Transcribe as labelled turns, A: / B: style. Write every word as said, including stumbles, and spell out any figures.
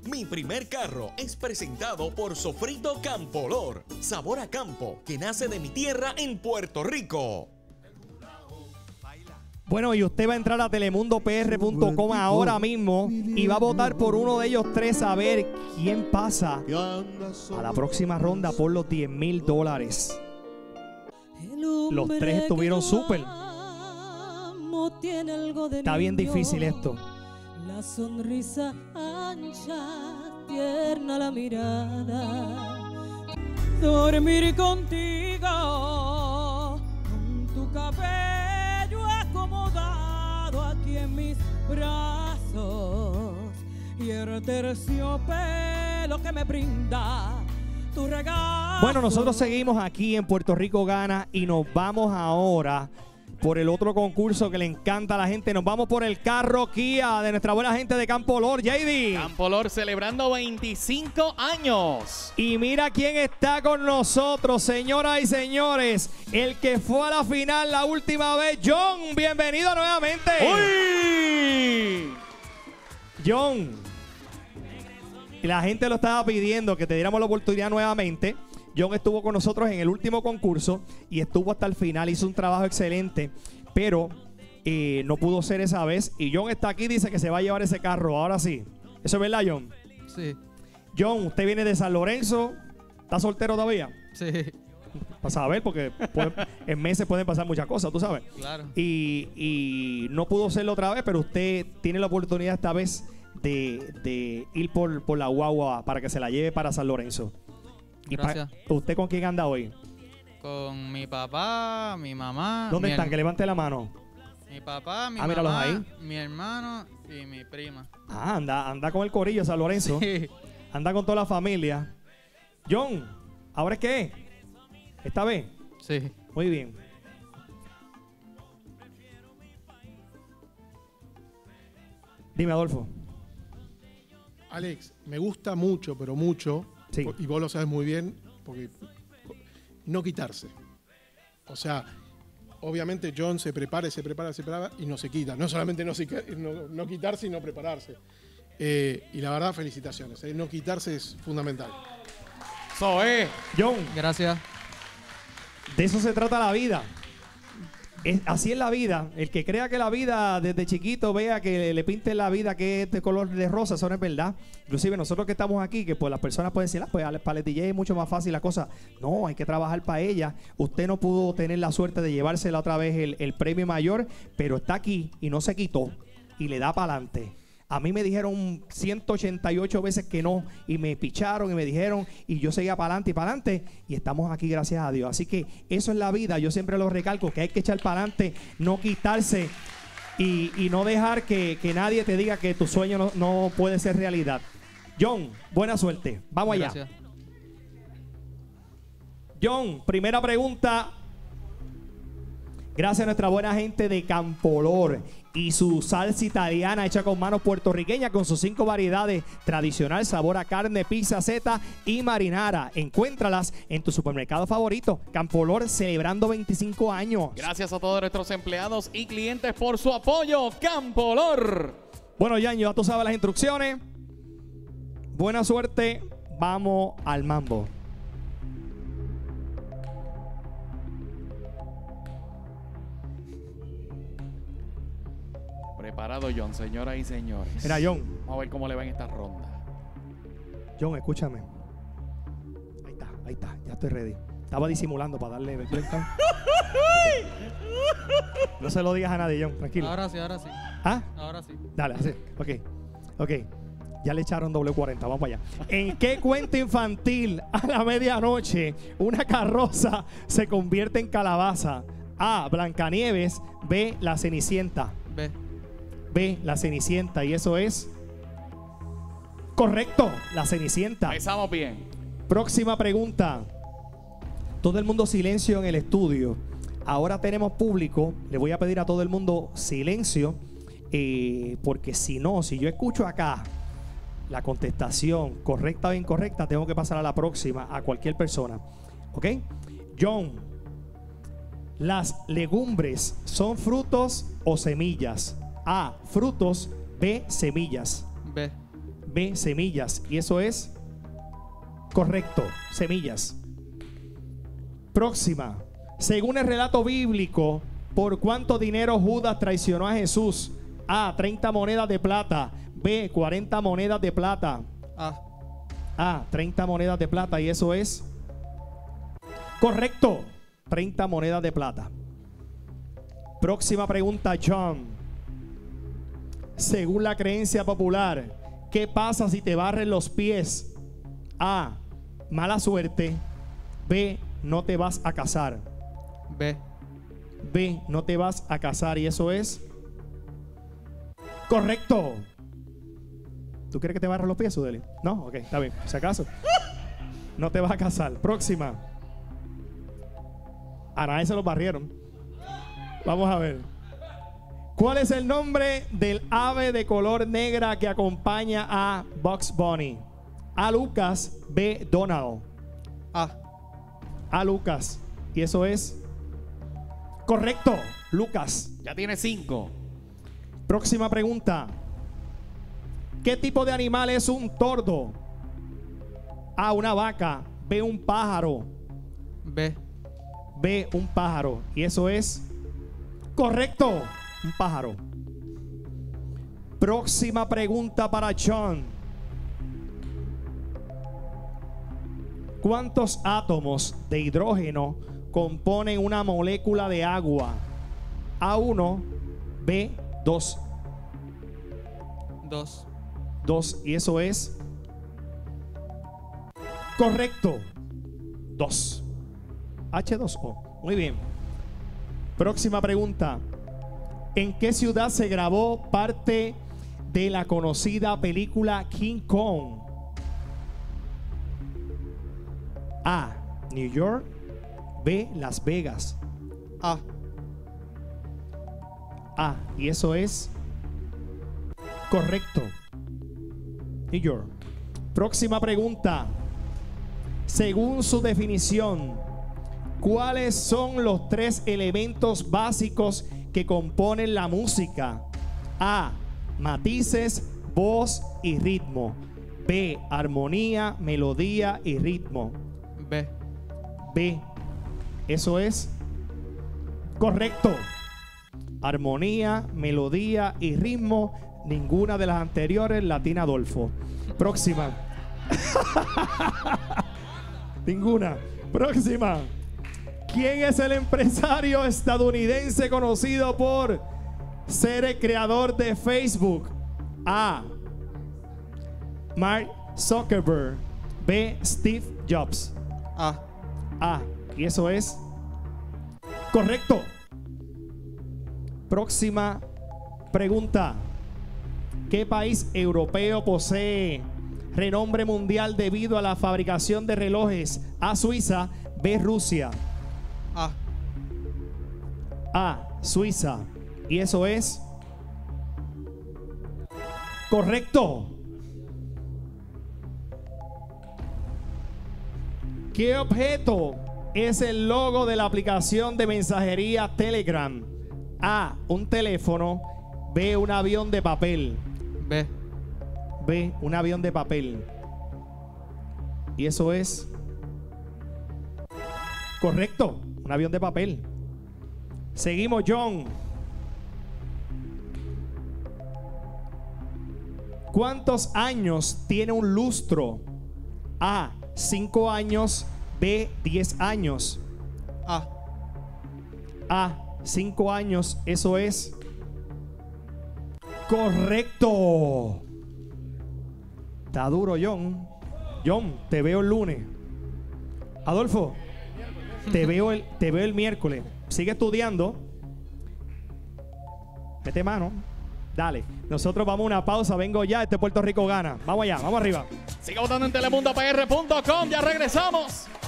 A: Mi primer carro es presentado por Sofrito Campolor. Sabor a campo que nace de mi tierra en Puerto Rico.
B: Bueno, y usted va a entrar a telemundo p r punto com ahora mismo y va a votar por uno de ellos tres a ver quién pasa a la próxima ronda por los diez mil dólares. Los tres estuvieron súper. Está bien difícil esto.
C: La sonrisa ancha, tierna la mirada. Dormir contigo, con tu cabello acomodado aquí en mis brazos y el terciopelo que me brinda tu regalo.
B: Bueno, nosotros seguimos aquí en Puerto Rico Gana y nos vamos ahora por el otro concurso que le encanta a la gente. Nos vamos por el carro Kia de nuestra buena gente de Campolor, J D.
D: Campolor celebrando veinticinco años.
B: Y mira quién está con nosotros, señoras y señores. El que fue a la final la última vez, John. Bienvenido nuevamente.
D: ¡Uy!
B: John, la gente lo estaba pidiendo que te diéramos la oportunidad nuevamente. John estuvo con nosotros en el último concurso y estuvo hasta el final, hizo un trabajo excelente, pero eh, no pudo ser esa vez. Y John está aquí, dice que se va a llevar ese carro, ahora sí. ¿Eso es verdad, John?
E: Sí.
B: John, usted viene de San Lorenzo, ¿está soltero todavía?
E: Sí.
B: Para saber, porque puede, en meses pueden pasar muchas cosas, tú sabes.
E: Claro.
B: Y, y no pudo serlo otra vez, pero usted tiene la oportunidad esta vez de, de ir por, por la guagua para que se la lleve para San Lorenzo. ¿Y
E: Gracias.
B: pa, usted con quién anda hoy?
E: Con mi papá, mi mamá.
B: ¿Dónde
E: mi
B: están? Que levante la mano.
E: Mi papá, mi
B: Ah, míralos
E: mamá,
B: ahí.
E: mi hermano y mi prima.
B: Ah, anda, anda con el corillo de San Lorenzo.
E: Sí.
B: Anda con toda la familia. John, ¿ahora es qué? ¿Esta vez?
E: Sí.
B: Muy bien. Dime, Adolfo.
F: Alex, me gusta mucho, pero mucho,
B: Sí.
F: y vos lo sabes muy bien, porque no quitarse. O sea, obviamente John se prepara, se prepara, se prepara y no se quita. No solamente no, se, no, no quitarse, sino prepararse. Eh, y la verdad, felicitaciones. Eh. No quitarse es fundamental.
D: Eso es.
B: John,
E: Gracias.
B: de eso se trata la vida. Es, así es la vida. El que crea que la vida desde chiquito vea que le pinte la vida que es de color de rosa, eso no es verdad. Inclusive nosotros que estamos aquí, que pues las personas pueden decir, ah, pues para el D J es mucho más fácil la cosa. No, hay que trabajar para ella. Usted no pudo tener la suerte de llevársela otra vez el, el premio mayor, pero está aquí y no se quitó y le da para adelante. A mí me dijeron ciento ochenta y ocho veces que no y me picharon y me dijeron y yo seguía para adelante y para adelante y estamos aquí gracias a Dios. Así que eso es la vida. Yo siempre lo recalco, que hay que echar para adelante, no quitarse y, y no dejar que, que nadie te diga que tu sueño no, no puede ser realidad. John, buena suerte. Vamos allá.
E: Gracias.
B: John, primera pregunta. Gracias a nuestra buena gente de Campolor y su salsa italiana hecha con manos puertorriqueñas con sus cinco variedades tradicional, sabor a carne, pizza, zeta y marinara. Encuéntralas en tu supermercado favorito. Campolor celebrando veinticinco años.
D: Gracias a todos nuestros empleados y clientes por su apoyo. Campolor.
B: Bueno, Jan, ya tú sabes las instrucciones. Buena suerte. Vamos al mambo.
D: Preparado, John, señoras y señores.
B: Mira, John.
D: Vamos a ver cómo le va en esta ronda.
B: John, escúchame. Ahí está, ahí está. Ya estoy ready. Estaba disimulando para darle. No se lo digas a nadie, John. Tranquilo.
E: Ahora sí, ahora sí.
B: ¿Ah?
E: Ahora sí.
B: Dale, así. Ok. Ok. Ya le echaron doble cuarenta. Vamos para allá. ¿En qué cuento infantil a la medianoche una carroza se convierte en calabaza? A. Blancanieves. B. La Cenicienta.
E: Ve.
B: B. La Cenicienta. Y eso es correcto. La Cenicienta.
D: Empezamos bien.
B: Próxima pregunta. Todo el mundo silencio en el estudio. Ahora tenemos público. Le voy a pedir a todo el mundo silencio. Eh, porque si no, si yo escucho acá la contestación correcta o incorrecta, tengo que pasar a la próxima, a cualquier persona. ¿Ok? John, ¿las legumbres son frutos o semillas? A, frutos. B, semillas.
E: Ve.
B: B, semillas. Y eso es correcto, semillas. Próxima. Según el relato bíblico, ¿por cuánto dinero Judas traicionó a Jesús? A, treinta monedas de plata. B, cuarenta monedas de plata.
E: A.
B: A, treinta monedas de plata. Y eso es correcto, treinta monedas de plata. Próxima pregunta, John. Según la creencia popular, ¿qué pasa si te barren los pies? A, mala suerte. B, no te vas a casar.
E: B.
B: B, no te vas a casar. Y eso es correcto. ¿Tú quieres que te barren los pies, Sudeli? No, ok, está bien, si acaso. No te vas a casar. Próxima. A nadie se los barrieron. Vamos a ver. ¿Cuál es el nombre del ave de color negra que acompaña a Bugs Bunny? A, Lucas. B, Donald.
E: A.
B: A, Lucas. Y eso es correcto, Lucas.
D: Ya tiene cinco.
B: Próxima pregunta. ¿Qué tipo de animal es un tordo? A, una vaca. B, un pájaro.
E: B.
B: B, un pájaro. Y eso es correcto, un pájaro. Próxima pregunta para John. ¿Cuántos átomos de hidrógeno componen una molécula de agua? A, uno. B, dos.
E: Dos.
B: Dos. Y eso es correcto, dos. H dos O. Muy bien. Próxima pregunta. ¿En qué ciudad se grabó parte de la conocida película King Kong? A, New York. B, Las Vegas.
E: A.
B: A. Y eso es correcto, New York. Próxima pregunta. Según su definición, ¿cuáles son los tres elementos básicos que componen la música? A, matices, voz y ritmo. B, armonía, melodía y ritmo.
E: B.
B: B. Eso es correcto. Armonía, melodía y ritmo. Ninguna de las anteriores, Latina Adolfo. Próxima. Ninguna. Próxima. ¿Quién es el empresario estadounidense conocido por ser el creador de Facebook? A, Mark Zuckerberg. B, Steve Jobs.
E: A.
B: A. Y eso es correcto. Próxima pregunta. ¿Qué país europeo posee renombre mundial debido a la fabricación de relojes? A, Suiza. B, Rusia.
E: A.
B: A, Suiza. Y eso es correcto. ¿Qué objeto es el logo de la aplicación de mensajería Telegram? A, un teléfono. B, un avión de papel.
E: B.
B: B, un avión de papel. Y eso es correcto, un avión de papel. Seguimos, John. ¿Cuántos años tiene un lustro? A, cinco años. B, diez años.
E: A.
B: A, cinco años. Eso es correcto. Está duro, John. John, te veo el lunes. Adolfo, te veo el, te veo el miércoles. Sigue estudiando. Mete mano. Dale. Nosotros vamos a una pausa. Vengo ya. Este Puerto Rico gana. Vamos allá. Vamos arriba.
D: Siga votando en telemundo p r punto com. Ya regresamos.